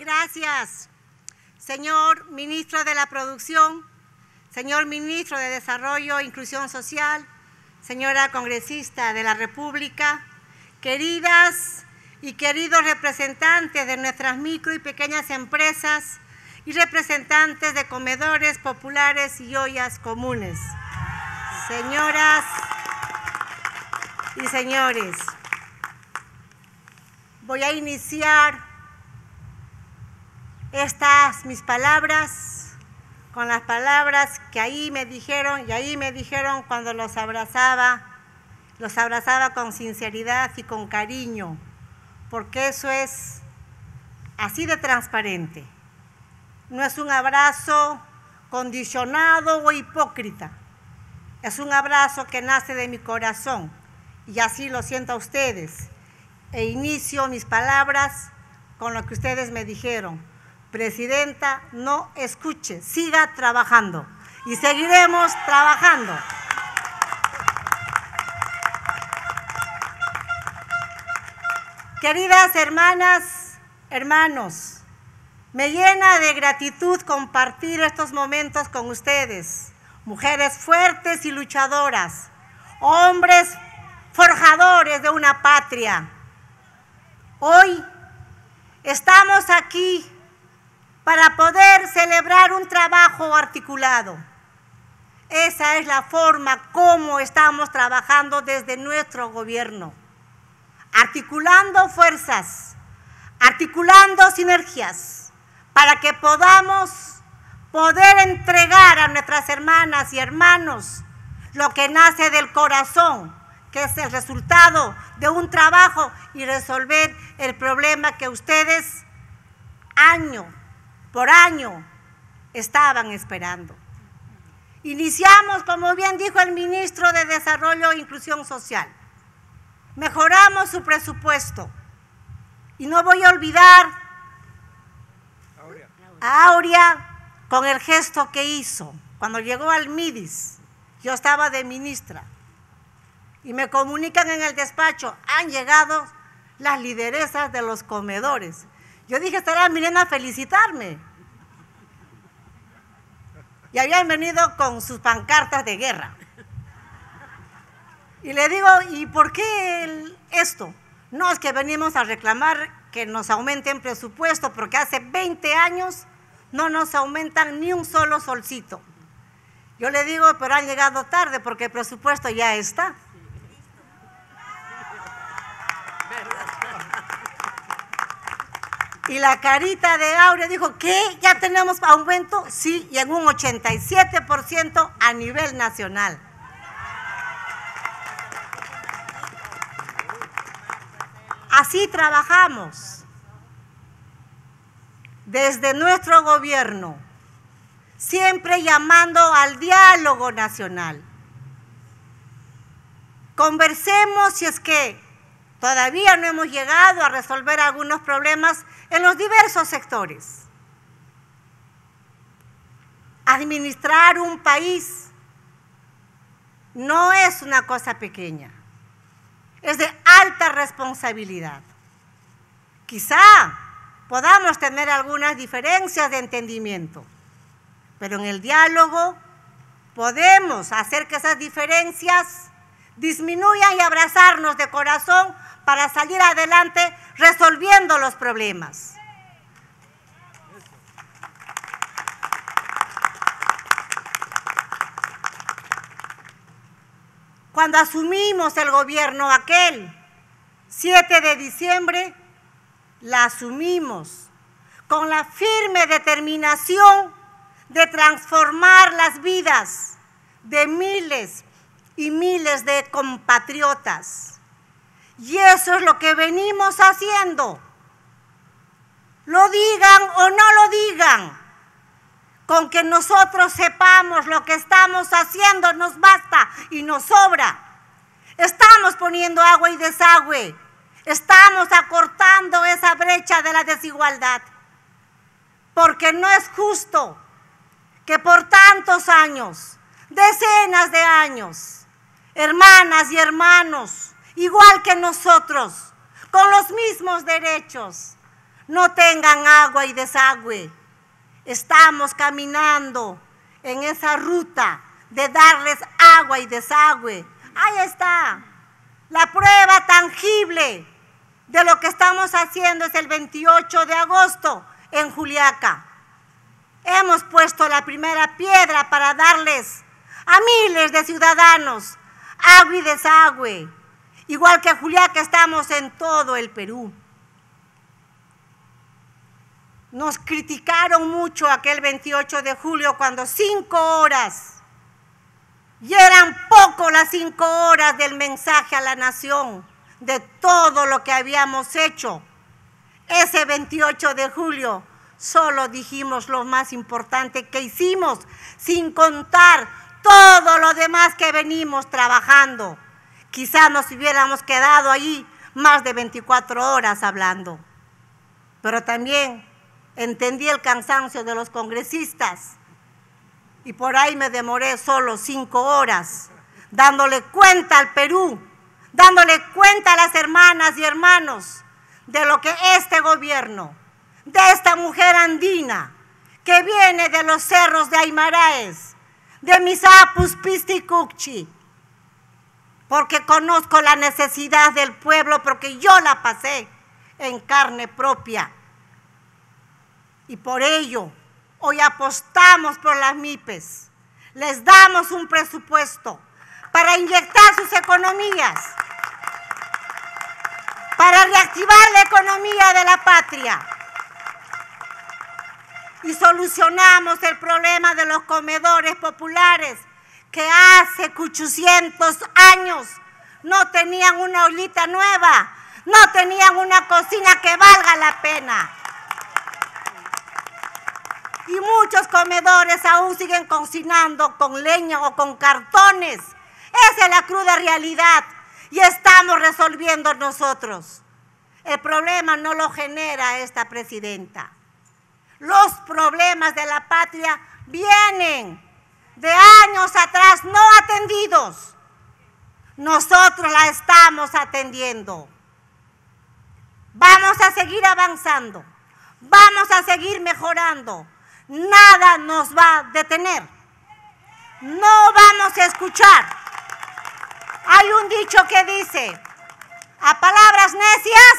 Gracias, señor ministro de la Producción, señor ministro de Desarrollo e Inclusión Social, señora congresista de la República, queridas y queridos representantes de nuestras micro y pequeñas empresas y representantes de comedores populares y ollas comunes, señoras y señores, voy a iniciar mis palabras con las palabras que ahí me dijeron cuando los abrazaba con sinceridad y con cariño, porque eso es así de transparente. No es un abrazo condicionado o hipócrita, es un abrazo que nace de mi corazón y así lo siento a ustedes. E inicio mis palabras con lo que ustedes me dijeron. Presidenta, no escuche, siga trabajando y seguiremos trabajando. Queridas hermanas, hermanos, me llena de gratitud compartir estos momentos con ustedes, mujeres fuertes y luchadoras, hombres forjadores de una patria. Hoy estamos aquí para poder celebrar un trabajo articulado. Esa es la forma como estamos trabajando desde nuestro gobierno, articulando fuerzas, articulando sinergias, para que podamos entregar a nuestras hermanas y hermanos lo que nace del corazón, que es el resultado de un trabajo y resolver el problema que ustedes año por año estaban esperando. Iniciamos, como bien dijo el ministro de Desarrollo e Inclusión Social, mejoramos su presupuesto y no voy a olvidar a Aurea con el gesto que hizo cuando llegó al MIDIS. Yo estaba de ministra y me comunican en el despacho, han llegado las lideresas de los comedores. Yo dije, estarán viniendo a felicitarme. Y habían venido con sus pancartas de guerra. Y le digo, ¿y por qué esto? No, es que venimos a reclamar que nos aumenten presupuesto, porque hace 20 años no nos aumentan ni un solo solcito. Yo le digo, pero han llegado tarde porque el presupuesto ya está. Y la carita de Aurea dijo, ¿qué? ¿Ya tenemos aumento? Sí, y en un 87% a nivel nacional. Así trabajamos desde nuestro gobierno, siempre llamando al diálogo nacional. Conversemos si es que todavía no hemos llegado a resolver algunos problemas en los diversos sectores. Administrar un país no es una cosa pequeña, es de alta responsabilidad. Quizá podamos tener algunas diferencias de entendimiento, pero en el diálogo podemos hacer que esas diferencias disminuyan y abrazarnos de corazón para salir adelante resolviendo los problemas. Cuando asumimos el gobierno aquel 7 de diciembre, la asumimos con la firme determinación de transformar las vidas de miles y miles de compatriotas. Y eso es lo que venimos haciendo. Lo digan o no lo digan, con que nosotros sepamos lo que estamos haciendo nos basta y nos sobra. Estamos poniendo agua y desagüe, estamos acortando esa brecha de la desigualdad, porque no es justo que por tantos años, decenas de años, hermanas y hermanos, igual que nosotros, con los mismos derechos, no tengan agua y desagüe. Estamos caminando en esa ruta de darles agua y desagüe. Ahí está. La prueba tangible de lo que estamos haciendo es el 28 de agosto en Juliaca. Hemos puesto la primera piedra para darles a miles de ciudadanos agua y desagüe. Igual que Juliaca, estamos en todo el Perú. Nos criticaron mucho aquel 28 de julio cuando 5 horas, y eran poco las 5 horas del mensaje a la nación de todo lo que habíamos hecho. Ese 28 de julio solo dijimos lo más importante que hicimos, sin contar todo lo demás que venimos trabajando. Quizás nos hubiéramos quedado ahí más de 24 horas hablando, pero también entendí el cansancio de los congresistas y por ahí me demoré solo 5 horas, dándole cuenta al Perú, dándole cuenta a las hermanas y hermanos de lo que este gobierno, de esta mujer andina, que viene de los cerros de Aymaraes, de Misapus Pisticucchi, porque conozco la necesidad del pueblo, porque yo la pasé en carne propia. Y por ello, hoy apostamos por las MIPES, les damos un presupuesto para inyectar sus economías, para reactivar la economía de la patria. Y solucionamos el problema de los comedores populares que hace 800 años no tenían una ollita nueva, no tenían una cocina que valga la pena. Y muchos comedores aún siguen cocinando con leña o con cartones. Esa es la cruda realidad y estamos resolviendo nosotros. El problema no lo genera esta presidenta. Los problemas de la patria vienen de años atrás no atendidos. Nosotros la estamos atendiendo. Vamos a seguir avanzando, vamos a seguir mejorando. Nada nos va a detener. No vamos a escuchar. Hay un dicho que dice, a palabras necias,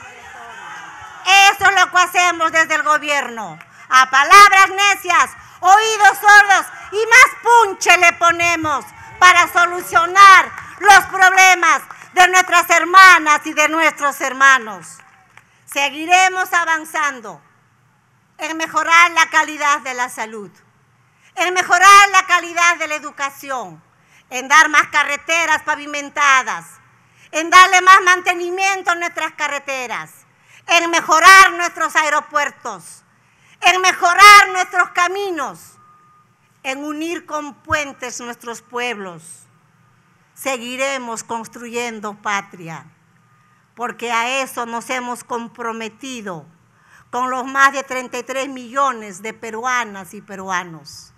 eso es lo que hacemos desde el gobierno. A palabras necias, oídos sordos y más punche le ponemos para solucionar los problemas de nuestras hermanas y de nuestros hermanos. Seguiremos avanzando en mejorar la calidad de la salud, en mejorar la calidad de la educación, en dar más carreteras pavimentadas, en darle más mantenimiento a nuestras carreteras, en mejorar nuestros aeropuertos, en mejorar nuestros caminos, en unir con puentes nuestros pueblos. Seguiremos construyendo patria, porque a eso nos hemos comprometido con los más de 33 millones de peruanas y peruanos.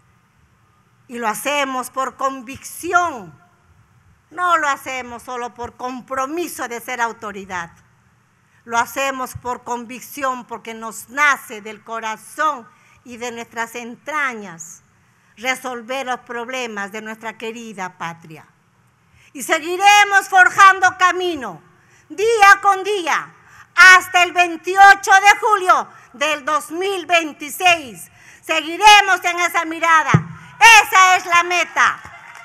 Y lo hacemos por convicción, no lo hacemos solo por compromiso de ser autoridad. Lo hacemos por convicción porque nos nace del corazón y de nuestras entrañas resolver los problemas de nuestra querida patria. Y seguiremos forjando camino día con día hasta el 28 de julio del 2026. Seguiremos en esa mirada. Esa es la meta.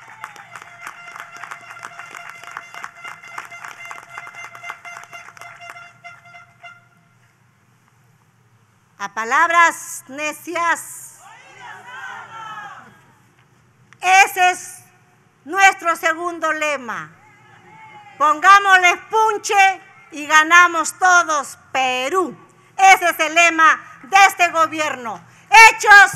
A palabras necias. Ese es nuestro segundo lema. Pongámosle punche y ganamos todos Perú. Ese es el lema de este gobierno. Hechos,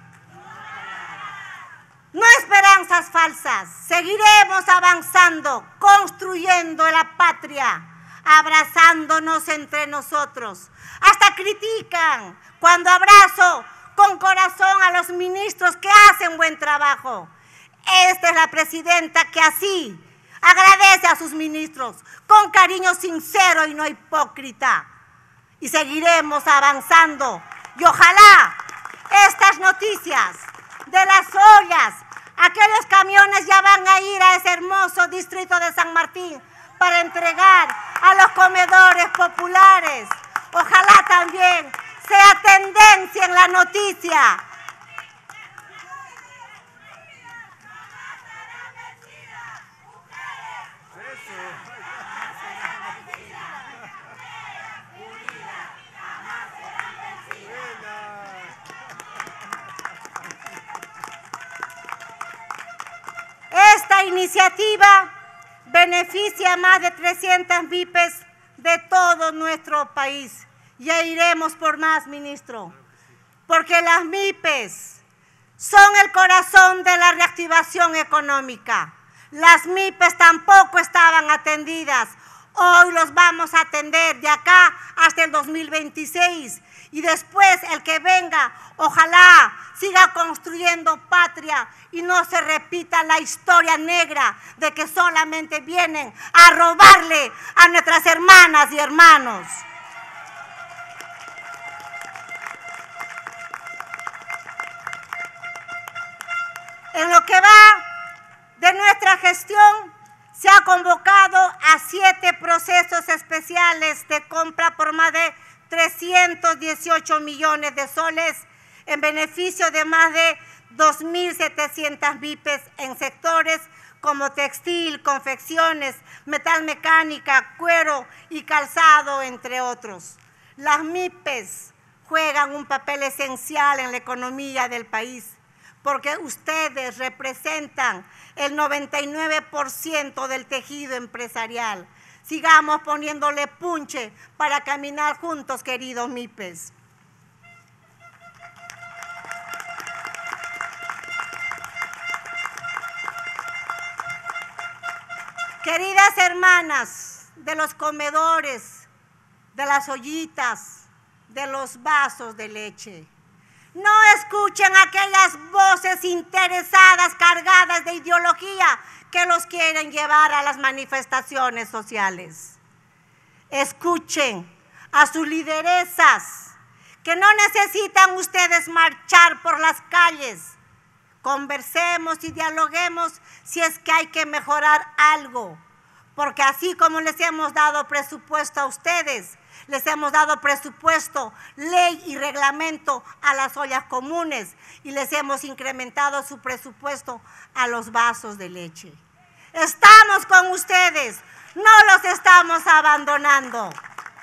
no esperanzas falsas. Seguiremos avanzando, construyendo la patria, abrazándonos entre nosotros. Hasta critican cuando abrazo con corazón a los ministros que hacen buen trabajo. Esta es la presidenta que así agradece a sus ministros con cariño sincero y no hipócrita. y seguiremos avanzando. Y ojalá estas noticias de las ollas, aquellos camiones ya van a ir a ese hermoso distrito de San Martín para entregar a los comedores populares. Ojalá también sea tendencia en la noticia. Esta iniciativa beneficia a más de 300 MIPES de todo nuestro país. Ya iremos por más, ministro, porque las MIPES son el corazón de la reactivación económica. Las MIPES tampoco estaban atendidas. Hoy los vamos a atender de acá hasta el 2026. Y después el que venga, ojalá siga construyendo patria y no se repita la historia negra de que solamente vienen a robarle a nuestras hermanas y hermanos. En lo que va de nuestra gestión, se ha convocado a 7 procesos especiales de compra por más de 318 millones de soles en beneficio de más de 2.700 MIPES en sectores como textil, confecciones, metalmecánica, cuero y calzado, entre otros. Las MIPES juegan un papel esencial en la economía del país porque ustedes representan el 99% del tejido empresarial. Sigamos poniéndole punche para caminar juntos, queridos MIPES. Queridas hermanas de los comedores, de las ollitas, de los vasos de leche, no escuchen aquellas voces interesadas, cargadas de ideología, que los quieren llevar a las manifestaciones sociales. Escuchen a sus lideresas, que no necesitan ustedes marchar por las calles. Conversemos y dialoguemos si es que hay que mejorar algo, porque así como les hemos dado presupuesto a ustedes, les hemos dado presupuesto, ley y reglamento a las ollas comunes y les hemos incrementado su presupuesto a los vasos de leche. Estamos con ustedes, no los estamos abandonando.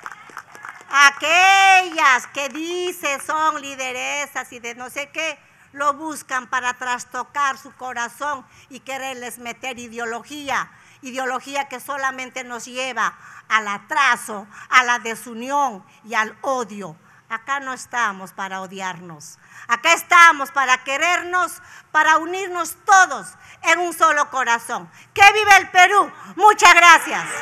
Aquellas que dicen son lideresas y de no sé qué, lo buscan para trastocar su corazón y quererles meter ideología que solamente nos lleva al atraso, a la desunión y al odio. Acá no estamos para odiarnos, acá estamos para querernos, para unirnos todos en un solo corazón. ¡Que viva el Perú! Muchas gracias.